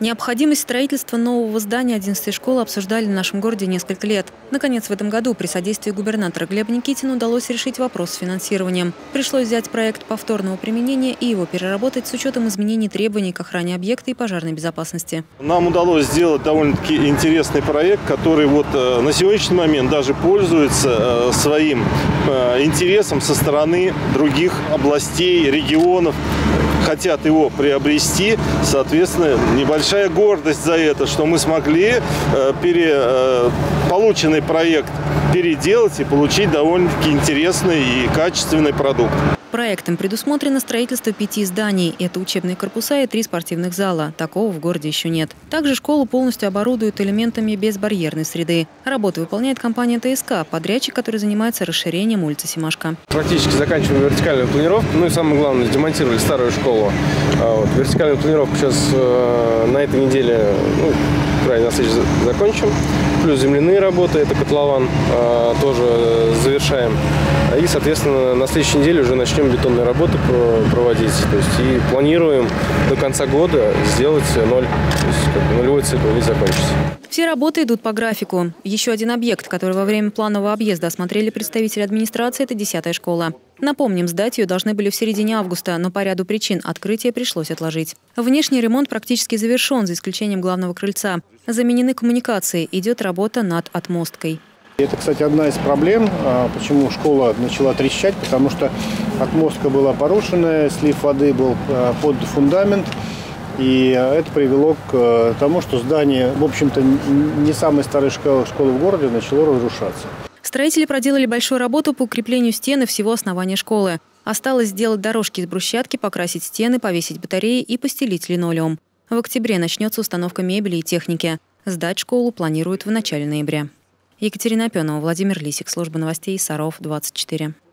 Необходимость строительства нового здания 11-й школы обсуждали в нашем городе несколько лет. Наконец, в этом году при содействии губернатора Глеба Никитина удалось решить вопрос с финансированием. Пришлось взять проект повторного применения и его переработать с учетом изменений требований к охране объекта и пожарной безопасности. Нам удалось сделать довольно-таки интересный проект, который на сегодняшний момент даже пользуется своим интересом со стороны других областей, регионов. Хотят его приобрести, соответственно, небольшая гордость за это, что мы смогли полученный проект переделать и получить довольно-таки интересный и качественный продукт. Проектом предусмотрено строительство 5 зданий. Это учебные корпуса и 3 спортивных зала. Такого в городе еще нет. Также школу полностью оборудуют элементами безбарьерной среды. Работу выполняет компания ТСК, подрядчик, который занимается расширением улицы Семашко. Практически заканчиваем вертикальную планировку. Ну и самое главное, демонтировали старую школу. Вертикальную планировку сейчас на этой неделе, на следующей закончим. Плюс земляные работы, это котлован, тоже завершаем. И, соответственно, на следующей неделе уже начнем бетонные работы проводить. То есть и планируем до конца года сделать ноль. То есть нулевой цикл весь закончится. Все работы идут по графику. Еще один объект, который во время планового объезда осмотрели представители администрации, это 10-я школа. Напомним, сдать ее должны были в середине августа, но по ряду причин открытие пришлось отложить. Внешний ремонт практически завершен, за исключением главного крыльца. Заменены коммуникации, идет работа над отмосткой. Это, кстати, одна из проблем, почему школа начала трещать, потому что отмостка была порушенная, слив воды был под фундамент. И это привело к тому, что здание, в общем-то, не самая старая школа в городе, начало разрушаться. Строители проделали большую работу по укреплению стены всего основания школы. Осталось сделать дорожки из брусчатки, покрасить стены, повесить батареи и постелить линолеум. В октябре начнется установка мебели и техники. Сдать школу планируют в начале ноября. Екатерина Апенова, Владимир Лисик, служба новостей Саров, 24.